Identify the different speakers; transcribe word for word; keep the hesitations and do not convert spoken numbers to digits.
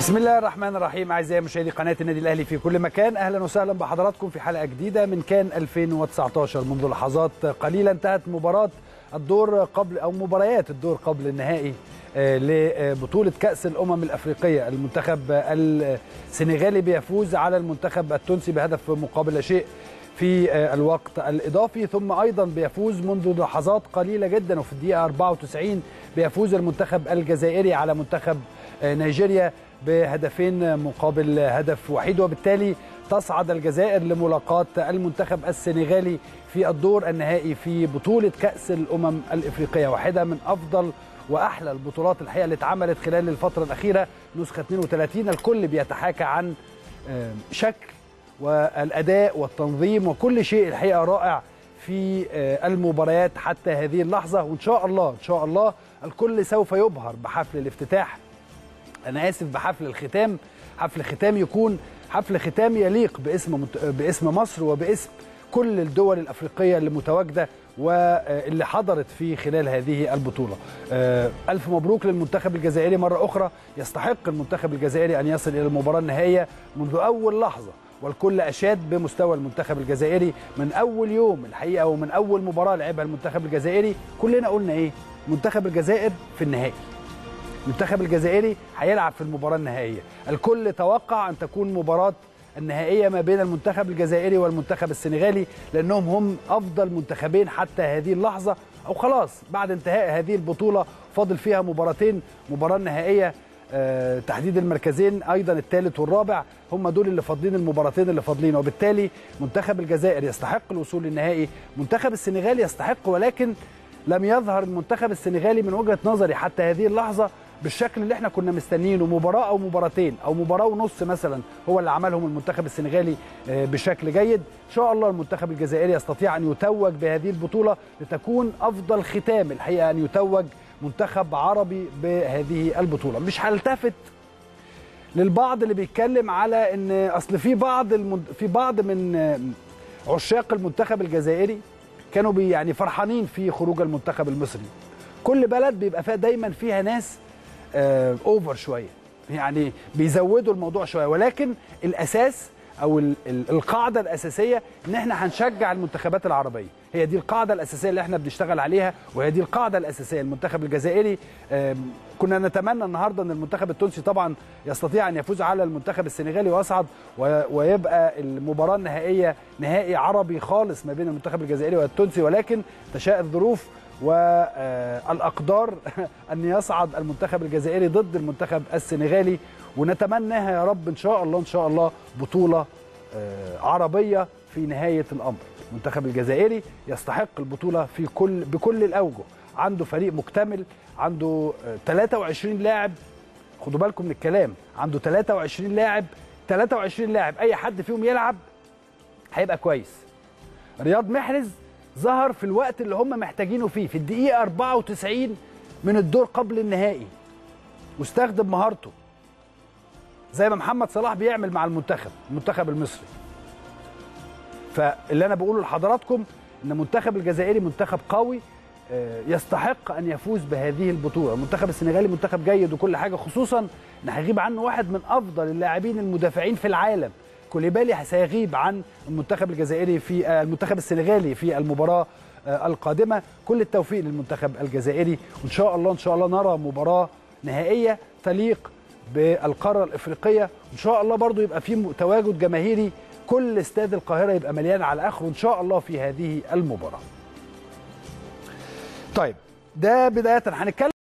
Speaker 1: بسم الله الرحمن الرحيم. اعزائي مشاهدي قناه النادي الاهلي في كل مكان، اهلا وسهلا بحضراتكم في حلقه جديده من كان ألفين وتسعطاشر. منذ لحظات قليله انتهت مباراه الدور قبل او مباريات الدور قبل النهائي لبطوله كاس الامم الافريقيه. المنتخب السنغالي بيفوز على المنتخب التونسي بهدف مقابل لا شيء في الوقت الاضافي، ثم ايضا بيفوز منذ لحظات قليله جدا وفي الدقيقه أربعة وتسعين بيفوز المنتخب الجزائري على منتخب نيجيريا بهدفين مقابل هدف وحيد، وبالتالي تصعد الجزائر لملاقاة المنتخب السنغالي في الدور النهائي في بطولة كأس الأمم الإفريقية، واحدة من أفضل وأحلى البطولات الحقيقة اللي اتعملت خلال الفترة الأخيرة. نسخة اثنين وثلاثين الكل بيتحاكى عن شكل والأداء والتنظيم وكل شيء الحقيقة رائع في المباريات حتى هذه اللحظة، وإن شاء الله إن شاء الله الكل سوف يبهر بحفل الافتتاح، أنا آسف بحفل الختام. حفل ختام يكون حفل ختام يليق باسم باسم مصر وباسم كل الدول الأفريقية اللي متواجدة واللي حضرت في خلال هذه البطولة. ألف مبروك للمنتخب الجزائري مرة أخرى. يستحق المنتخب الجزائري أن يصل إلى المباراة النهائية منذ أول لحظة، والكل أشاد بمستوى المنتخب الجزائري من أول يوم الحقيقة ومن أول مباراة لعبها المنتخب الجزائري. كلنا قلنا إيه؟ منتخب الجزائر في النهائي، المنتخب الجزائري هيلعب في المباراة النهائية. الكل توقع أن تكون مباراة النهائية ما بين المنتخب الجزائري والمنتخب السنغالي، لأنهم هم أفضل منتخبين حتى هذه اللحظة، أو خلاص بعد انتهاء هذه البطولة فاضل فيها مباراتين، مباراة نهائية أه تحديد المركزين أيضا الثالث والرابع، هم دول اللي فاضلين، المباراتين اللي فاضلين، وبالتالي منتخب الجزائر يستحق الوصول للنهائي. منتخب السنغال يستحق، ولكن لم يظهر المنتخب السنغالي من وجهة نظري حتى هذه اللحظة بالشكل اللي احنا كنا مستنيينه. مباراة او مباراتين او مباراة ونص مثلا هو اللي عملهم المنتخب السنغالي بشكل جيد. ان شاء الله المنتخب الجزائري يستطيع ان يتوج بهذه البطولة لتكون افضل ختام الحقيقة ان يتوج منتخب عربي بهذه البطولة. مش هلتفت للبعض اللي بيتكلم على ان اصل في بعض المد... في بعض من عشاق المنتخب الجزائري كانوا بي يعني فرحانين في خروج المنتخب المصري. كل بلد بيبقى فيها دايما فيها ناس آه اوفر شويه، يعني بيزودوا الموضوع شويه، ولكن الاساس او ال ال القاعده الاساسيه ان احنا هنشجع المنتخبات العربيه. هي دي القاعده الاساسيه اللي احنا بنشتغل عليها، وهي دي القاعده الاساسيه. المنتخب الجزائري آه كنا نتمنى النهارده ان المنتخب التونسي طبعا يستطيع ان يفوز على المنتخب السنغالي ويصعد، ويبقى المباراه النهائيه نهائي عربي خالص ما بين المنتخب الجزائري والتونسي، ولكن تشاء الظروف والأقدار أن يصعد المنتخب الجزائري ضد المنتخب السنغالي، ونتمناها يا رب إن شاء الله إن شاء الله بطولة عربية في نهاية الأمر. المنتخب الجزائري يستحق البطولة في كل بكل الأوجه، عنده فريق مكتمل، عنده ثلاثة وعشرين لاعب، خدوا بالكم من الكلام، عنده ثلاثة وعشرين لاعب، ثلاثة وعشرين لاعب أي حد فيهم يلعب هيبقى كويس. رياض محرز ظهر في الوقت اللي هم محتاجينه فيه، في الدقيقة أربعة وتسعين من الدور قبل النهائي، واستخدم مهارته زي ما محمد صلاح بيعمل مع المنتخب المنتخب المصري. فاللي أنا بقوله لحضراتكم إن المنتخب الجزائري منتخب قوي يستحق أن يفوز بهذه البطولة. المنتخب السنغالي منتخب جيد وكل حاجة، خصوصا إن هيغيب عنه واحد من أفضل اللاعبين المدافعين في العالم. كوليبالي سيغيب عن المنتخب الجزائري في المنتخب السنغالي في المباراة القادمة. كل التوفيق للمنتخب الجزائري، وإن شاء الله إن شاء الله نرى مباراة نهائية تليق بالقارة الإفريقية. إن شاء الله برضو يبقى في تواجد جماهيري، كل استاد القاهرة يبقى مليان على آخره إن شاء الله في هذه المباراة. طيب ده بداية هنتكلم